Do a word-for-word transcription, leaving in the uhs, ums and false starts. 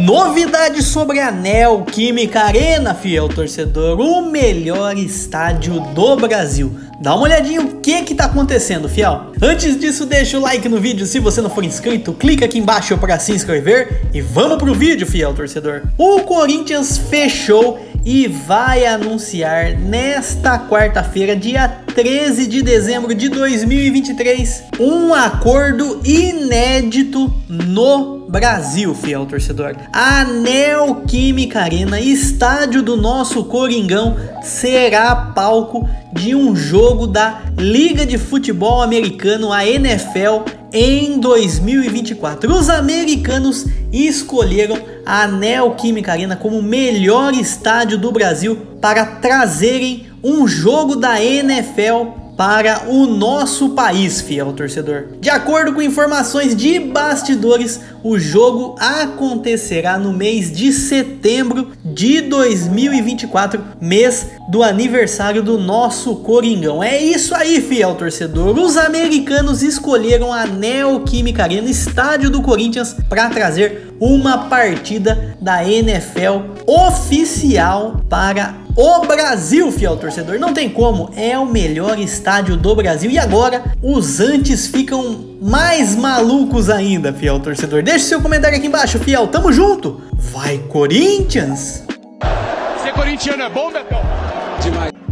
Novidade sobre a Neoquímica Arena, fiel torcedor, o melhor estádio do Brasil. Dá uma olhadinha o que que tá acontecendo, fiel. Antes disso, deixa o like no vídeo. Se você não for inscrito, clica aqui embaixo para se inscrever. E vamos pro vídeo, fiel torcedor. O Corinthians fechou e vai anunciar nesta quarta-feira, dia treze de dezembro de dois mil e vinte e três, um acordo inédito no Brasil, fiel torcedor. A Neoquímica Arena, estádio do nosso Coringão, será palco de um jogo da Liga de Futebol Americano, a N F L, em dois mil e vinte e quatro. Os americanos escolheram a Neoquímica Arena como o melhor estádio do Brasil para trazerem um jogo da N F L para o nosso país, fiel torcedor. De acordo com informações de bastidores, o jogo acontecerá no mês de setembro de dois mil e vinte e quatro, mês do aniversário do nosso Coringão. É isso aí, fiel torcedor. Os americanos escolheram a Neoquímica Arena, estádio do Corinthians, para trazer uma partida da N F L oficial para o Brasil, fiel torcedor. Não tem como, é o melhor estádio do Brasil. E agora os antes ficam mais malucos ainda, fiel torcedor. Deixe seu comentário aqui embaixo, fiel. Tamo junto. Vai, Corinthians! Ser corintiano é bom, Betão? Demais.